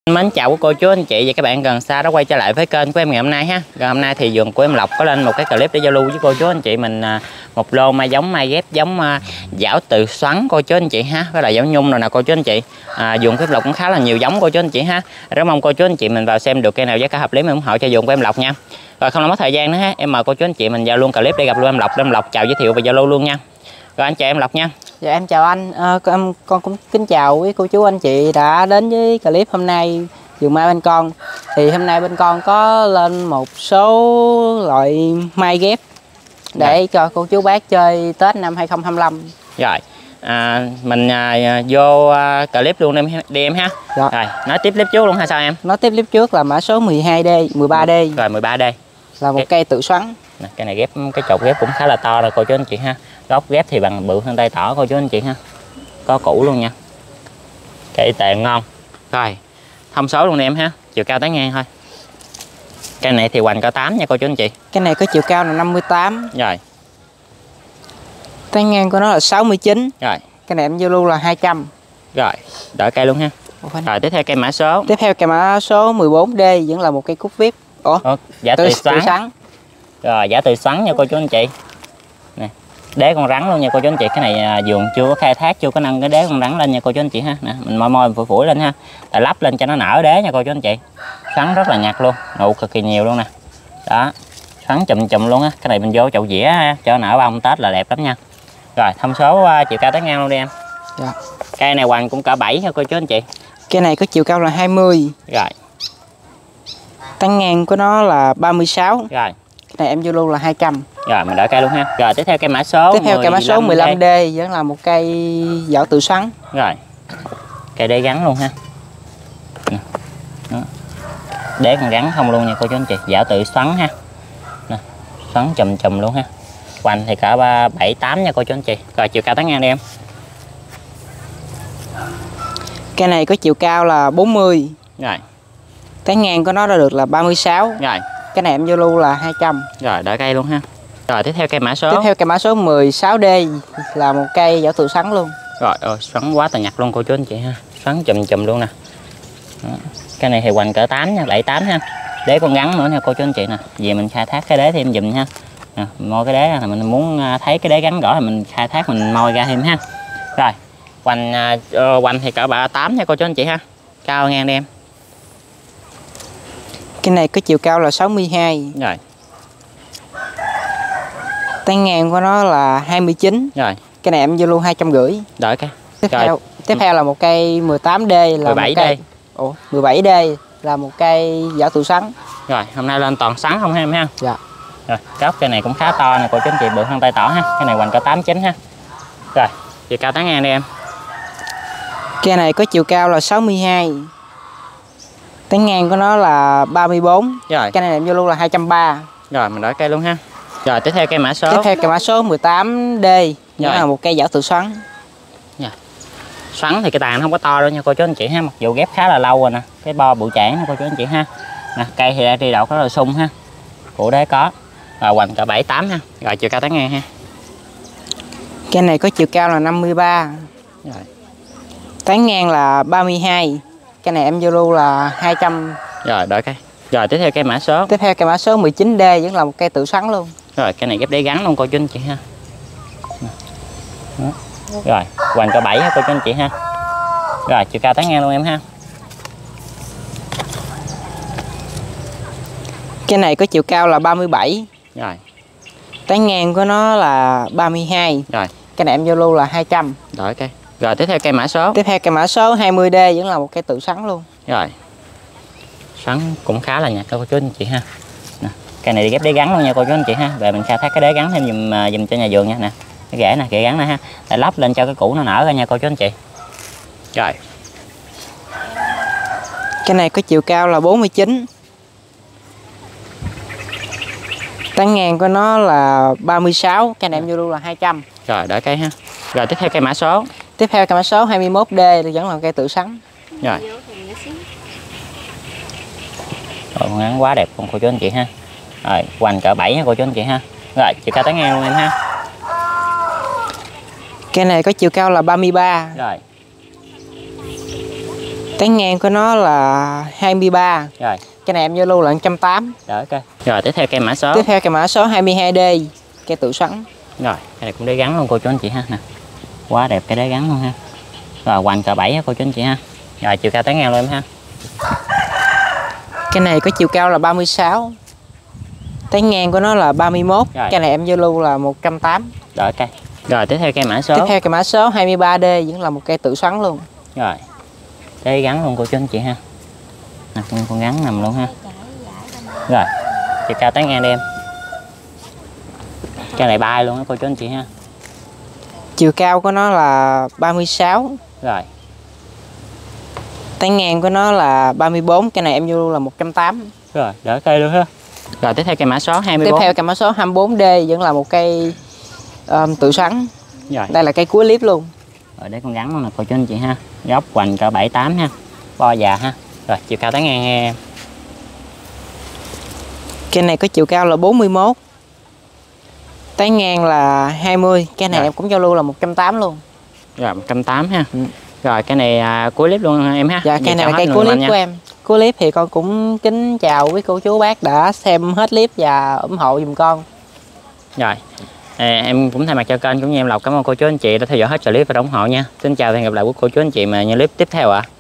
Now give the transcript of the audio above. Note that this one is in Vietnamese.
Mến chào cô chú anh chị và các bạn gần xa đã quay trở lại với kênh của em ngày hôm nay ha. Rồi hôm nay thì vườn của em Lộc có lên một cái clip để giao lưu với cô chú anh chị mình một lô mai ghép giống giảo tự xoắn cô chú anh chị ha, với lại giảo nhung rồi nè cô chú anh chị. Vườn của em Lộc cũng khá là nhiều giống cô chú anh chị ha. Rất mong cô chú anh chị mình vào xem được cây nào giá cả hợp lý mình ủng hộ cho vườn của em Lộc nha. Rồi không làm mất thời gian nữa ha, em mời cô chú anh chị mình vào luôn clip để gặp luôn em Lộc. Em Lộc chào giới thiệu và giao lưu luôn nha. Rồi anh chào em Lộc nha. Dạ em chào anh, con cũng kính chào quý cô chú anh chị đã đến với clip hôm nay vườn mai bên con. Thì hôm nay bên con có lên một số loại mai ghép để cho cô chú bác chơi Tết năm 2025. Rồi mình vô clip luôn đi em ha. Rồi nói tiếp clip trước luôn hay sao em? Nói tiếp clip trước là mã số 12D, 13D. Rồi 13D là một cây tự xoắn. Cây này ghép, cái chột ghép cũng khá là to rồi cô chú anh chị ha. Gốc ghép thì bằng bự hơn tay tỏ cô chú anh chị ha. Có củ luôn nha. Cây tàn ngon. Rồi thông số luôn đi em ha. Chiều cao tán ngang thôi. Cây này thì hoành cỡ 8 nha cô chú anh chị. Cái này có chiều cao là 58. Rồi. Tán ngang của nó là 69. Rồi. Cái này em giao lưu là 200. Rồi, đợi cây luôn ha. Rồi tiếp theo cây mã số. Tiếp theo cây mã số 14D vẫn là một cây cúc vip. Giả tự xoắn. Rồi giả tự xoắn nha cô chú anh chị. Nè, đế con rắn luôn nha cô chú anh chị. Cái này vườn chưa có khai thác, chưa có nâng cái đế con rắn lên nha cô chú anh chị ha. Nè, mình moi phủi lên ha. Tại lắp lên cho nó nở đế nha cô chú anh chị. Xoắn rất là nhặt luôn, nụ cực kỳ nhiều luôn nè. Đó, xoắn chùm luôn á. Cái này mình vô chậu dĩa ha, cho nở bông Tết là đẹp lắm nha. Rồi, thông số chiều cao tán ngang luôn đi em. Dạ. Cây này hoành cũng cỡ 7 nha cô chú anh chị. Cây này có chiều cao là 20. Rồi. Tán ngang của nó là 36. Rồi. Cái này em vô lưu là 200. Rồi mình đợi cây luôn ha. Rồi tiếp theo cây mã số. Tiếp theo cây mã số 15D vẫn là một cây giảo tự xoắn. Rồi. Cây đế gắn luôn ha. Đó. Đế còn gắn không luôn nha cô chú anh chị. Giảo tự xoắn ha. Nè, xoắn chùm luôn ha. Hoành thì cả 7 8 nha cô chú anh chị. Rồi chiều cao tán ngang đi em. Cây này có chiều cao là 40. Rồi. Tán ngang của nó đã được là 36. Rồi. Cái này em vô lưu là 200. Rồi đợi cây luôn ha. Rồi tiếp theo cây mã số. Tiếp theo cây mã số 16D là một cây giảo tự xoắn luôn. Rồi xoắn quá tà nhặt luôn cô chú anh chị ha. Xoắn chùm luôn nè. Đó. Cái này thì hoành cỡ 8 nha, 7 8 ha. Đế con gắn nữa nha cô chú anh chị nè. Vì mình khai thác cái đế thêm dùm ha. Nè, moi cái đế là mình muốn thấy cái đế gắn rõ thì mình khai thác mình moi ra thêm ha. Rồi. Hoành thì cỡ 8 nha cô chú anh chị ha. Cao ngang đi em. Cái này có chiều cao là 62. Rồi. Tán ngang của nó là 29. Rồi. Cái này em vô lưu 250. Đợi cái. Tiếp theo là một cây 18D là 17D. một cây. 17D là một cây giảo tự xoắn. Rồi, hôm nay lên toàn xoắn không em ha? Dạ. Rồi, gốc cây này cũng khá to nè cô chú anh chị, bự hơn tay tỏ ha. Cái này hoành cỡ 8 9 ha. Rồi, chiều cao tán ngang đi em. Cây này có chiều cao là 62. Tán ngang của nó là 34. Rồi. Cái này em vô lưu là 230. Rồi, mình đổi cây luôn ha. Rồi, tiếp theo cây mã số. Tiếp theo cây mã số 18D là một cây giảo tự xoắn. Dạ. Xoắn thì cái tàn không có to đâu nha cô chú anh chị ha, mặc dù ghép khá là lâu rồi nè. Cái bo bự chản nha cô chú anh chị ha. Nè, cây thì đã đi đậu có là sung ha. Củ đế có. Rồi hoành cỡ 7 8 ha. Rồi chiều cao tán ngang ha. Cây này có chiều cao là 53. Rồi. Tán ngang là 32. Cây này em vô lưu là 200. Rồi đợi cây. Rồi tiếp theo cây mã số. Tiếp theo cây mã số 19D vẫn là một cây tự xoắn luôn. Rồi cây này ghép đế gắn luôn cô chú anh chị ha. Đó. Rồi hoành cỡ 7 ha cô chú anh chị ha. Rồi chiều cao tán ngang luôn em ha. Cái này có chiều cao là 37. Rồi. Tán ngang của nó là 32. Rồi. Cái này em vô lưu là 200. Đợi cây. Rồi tiếp theo cây mã số. Tiếp theo cây mã số 20D vẫn là một cây tự xoắn luôn. Rồi. Xoắn cũng khá là nhạt cô chú anh chị ha. Nè, cây này đi ghép đế gắn luôn nha cô chú anh chị ha. Về mình khai thác cái đế gắn thêm dùm cho nhà vườn nha nè. Cái rễ nè, rễ gắn nè ha. Để lắp lên cho cái củ nó nở ra nha cô chú anh chị. Rồi. Cái này có chiều cao là 49. Tán ngang của nó là 36. Cái này em vô lưu là 200. Rồi đợi cây ha. Rồi tiếp theo cây mã số. Tiếp theo cây mã số 21D thì vẫn là cây tự xoắn. Rồi. Con ngắn quá đẹp con cô chú anh chị ha. Rồi hoành cỡ 7 nha cô chú anh chị ha. Rồi chiều cao tán ngang luôn em ha. Cây này có chiều cao là 33. Rồi. Tán ngang của nó là 23. Rồi, Cái này em vô lưu là 180. đỡ ok. Rồi tiếp theo cây mã số. Tiếp theo cái mã số 22D, cây tự xoắn. Rồi, cái này cũng đế gắn luôn cô chú anh chị ha nè. Quá đẹp cái đế gắn luôn ha. Rồi hoành cỡ 7 cô chú anh chị ha. Rồi chiều cao tán ngang luôn em ha. Cái này có chiều cao là 36. Tán ngang của nó là 31. Rồi. Cái này em vô lưu là 180. Đỡ cây. Rồi tiếp theo cây mã số. Tiếp theo cái mã số 23D vẫn là một cây tự xoắn luôn. Rồi. Đế gắn luôn cô chú anh chị ha. Nè, con gắn nằm luôn ha. Rồi, chiều cao tán ngang đi em. Cái này bay luôn á cô chú anh chị ha. Chiều cao của nó là 36. Rồi, Tán ngang của nó là 34. Cái này em vô lưu là 180. rồi, đỡ cây luôn ha. Rồi tiếp theo cây mã số 24. Tiếp theo cái mã số 24D vẫn là một cây tự xoắn. Rồi. Đây là cây cuối clip luôn. Rồi để con gắn luôn nè cô chú anh chị ha. Góc hoành cỡ 7-8 ha. Bo già ha. Rồi chiều cao tán ngang em. Cây này có chiều cao là 41. Tán ngang là 20. Cái này Rồi. em cũng giao lưu là 180 luôn. Rồi 180 ha. Rồi cái này cuối clip luôn em ha. Dạ, cây này là cây cuối clip của em. Cuối clip thì con cũng kính chào quý cô chú bác đã xem hết clip và ủng hộ giùm con. Rồi. Em cũng thay mặt cho kênh cũng như em Lộc cảm ơn cô chú anh chị đã theo dõi hết clip và ủng hộ nha. Xin chào và hẹn gặp lại quý cô chú anh chị mà những clip tiếp theo ạ.